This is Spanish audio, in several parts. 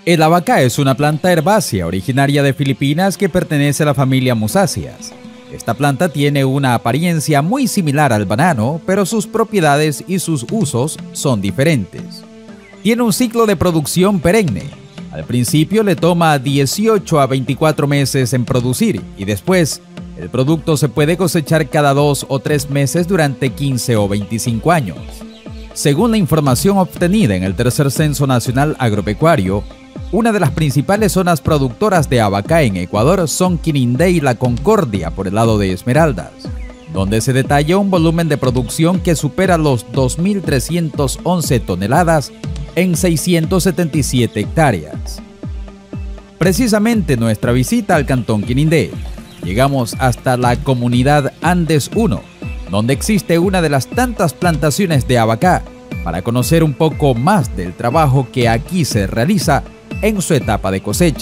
El abacá es una planta herbácea originaria de Filipinas que pertenece a la familia Musaceae. Esta planta tiene una apariencia muy similar al banano, pero sus propiedades y sus usos son diferentes. Tiene un ciclo de producción perenne. Al principio le toma 18 a 24 meses en producir y después el producto se puede cosechar cada 2 o 3 meses durante 15 o 25 años. Según la información obtenida en el tercer Censo Nacional Agropecuario, una de las principales zonas productoras de abacá en Ecuador son Quirindé y La Concordia por el lado de Esmeraldas, donde se detalla un volumen de producción que supera los 2.311 toneladas en 677 hectáreas. Precisamente nuestra visita al Cantón Quirindé, llegamos hasta la comunidad Andes 1, donde existe una de las tantas plantaciones de abacá, para conocer un poco más del trabajo que aquí se realiza en su etapa de cosecha.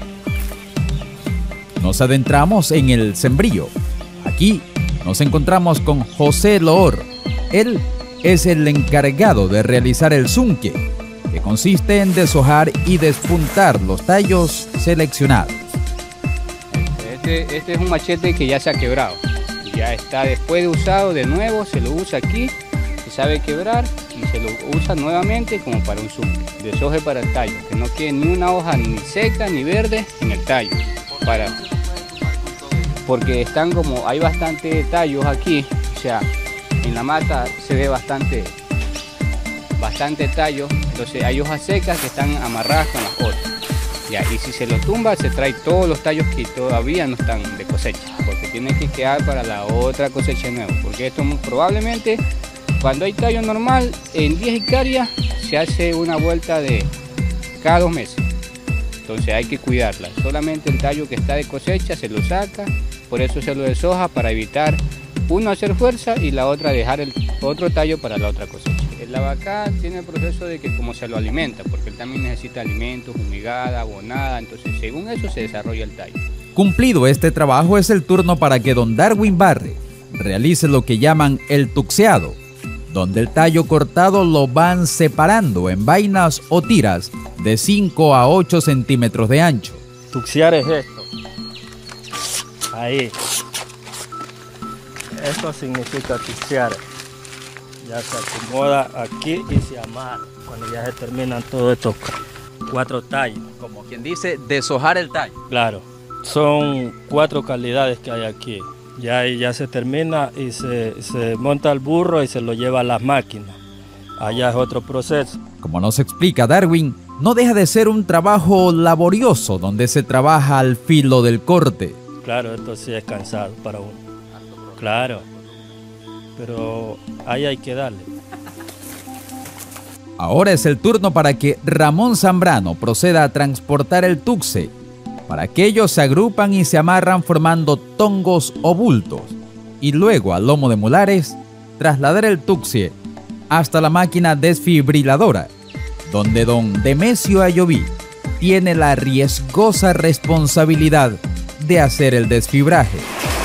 Nos adentramos en el sembrío. Aquí nos encontramos con José Loor. Él es el encargado de realizar el zunque, que consiste en deshojar y despuntar los tallos seleccionados. Este es un machete que ya se ha quebrado. Ya está después de usado de nuevo, se lo usa aquí, se sabe quebrar y se lo usa nuevamente como para un zunque. Deshoje para el tallo, que no quede ni una hoja ni seca ni verde en el tallo. Porque están como, hay bastante tallos aquí, o sea, en la mata se ve bastante tallo, entonces hay hojas secas que están amarradas con las otras. Ya, y si se lo tumba, se trae todos los tallos que todavía no están de cosecha, porque tiene que quedar para la otra cosecha nueva, porque esto probablemente, cuando hay tallo normal, en 10 hectáreas se hace una vuelta de cada 2 meses, entonces hay que cuidarla. Solamente el tallo que está de cosecha se lo saca, por eso se lo deshoja, para evitar uno hacer fuerza y la otra dejar el otro tallo para la otra cosecha. El abacá tiene el proceso de que como se lo alimenta, porque él también necesita alimentos, humigada, abonada, entonces según eso se desarrolla el tallo. Cumplido este trabajo, es el turno para que don Darwin Barre realice lo que llaman el tuxeado, donde el tallo cortado lo van separando en vainas o tiras de 5 a 8 centímetros de ancho. Tuxear es esto. Ahí. Esto significa tuxear. Ya se acomoda aquí y se amarra cuando ya se terminan todos estos 4 tallos. Como quien dice, deshojar el tallo. Claro, son 4 calidades que hay aquí. Ya se termina y se monta el burro y se lo lleva a las máquinas. Allá es otro proceso. Como nos explica Darwin, no deja de ser un trabajo laborioso donde se trabaja al filo del corte. Claro, esto sí es cansado para uno. Claro, pero ahí hay que darle. Ahora es el turno para que Ramón Zambrano proceda a transportar el tuxe. Para que ellos se agrupan y se amarran formando tongos o bultos. Y luego al lomo de mulares, trasladar el tuxe hasta la máquina desfibriladora, donde don Demesio Ayoví tiene la riesgosa responsabilidad de hacer el desfibraje.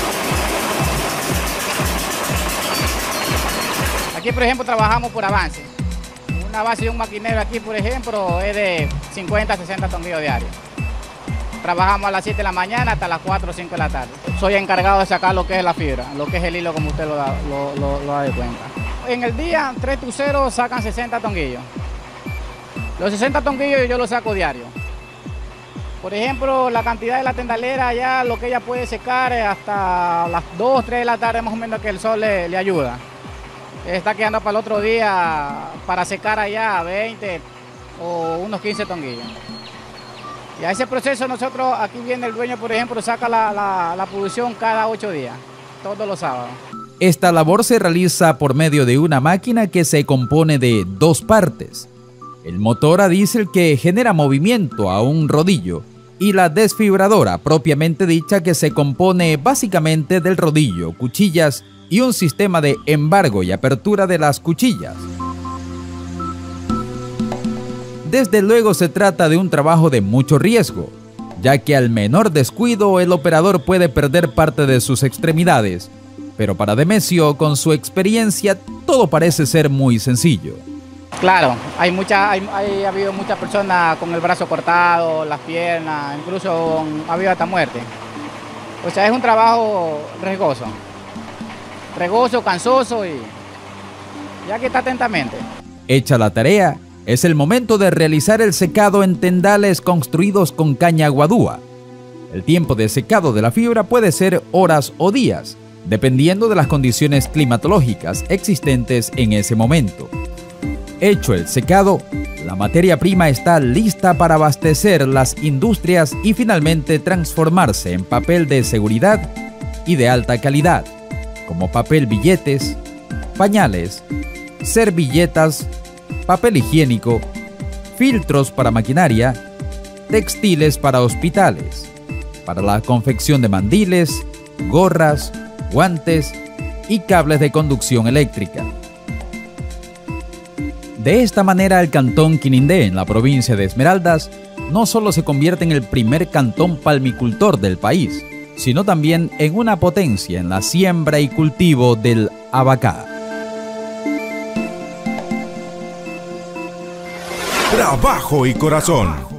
Aquí, por ejemplo, trabajamos por avance. Una base de un maquinero aquí, por ejemplo, es de 50 a 60 tonquillos diarios. Trabajamos a las 7 de la mañana hasta las 4 o 5 de la tarde. Soy encargado de sacar lo que es la fibra, lo que es el hilo, como usted lo da de cuenta. En el día, 3 tuceros sacan 60 tonquillos. Los 60 tonquillos yo los saco diario. Por ejemplo, la cantidad de la tendalera, ya lo que ella puede secar hasta las 2, 3 de la tarde, más o menos, que el sol le ayuda. Está quedando para el otro día para secar allá 20 o unos 15 tonquillos. Y a ese proceso nosotros, aquí viene el dueño, por ejemplo, saca la producción cada 8 días, todos los sábados. Esta labor se realiza por medio de una máquina que se compone de 2 partes. El motor a diésel que genera movimiento a un rodillo y la desfibradora propiamente dicha que se compone básicamente del rodillo, cuchillas y un sistema de embargo y apertura de las cuchillas. Desde luego se trata de un trabajo de mucho riesgo, ya que al menor descuido el operador puede perder parte de sus extremidades, pero para Demesio, con su experiencia, todo parece ser muy sencillo. Claro, ha habido muchas personas con el brazo cortado, las piernas, incluso ha habido hasta muerte. O sea, es un trabajo riesgoso, cansoso y ya que está atentamente. Hecha la tarea, es el momento de realizar el secado en tendales construidos con caña guadúa. El tiempo de secado de la fibra puede ser horas o días, dependiendo de las condiciones climatológicas existentes en ese momento. Hecho el secado, la materia prima está lista para abastecer las industrias y finalmente transformarse en papel de seguridad y de alta calidad, como papel billetes, pañales, servilletas, papel higiénico, filtros para maquinaria, textiles para hospitales, para la confección de mandiles, gorras, guantes y cables de conducción eléctrica. De esta manera, el cantón Quinindé, en la provincia de Esmeraldas, no solo se convierte en el primer cantón palmicultor del país, sino también en una potencia en la siembra y cultivo del abacá. Trabajo y corazón.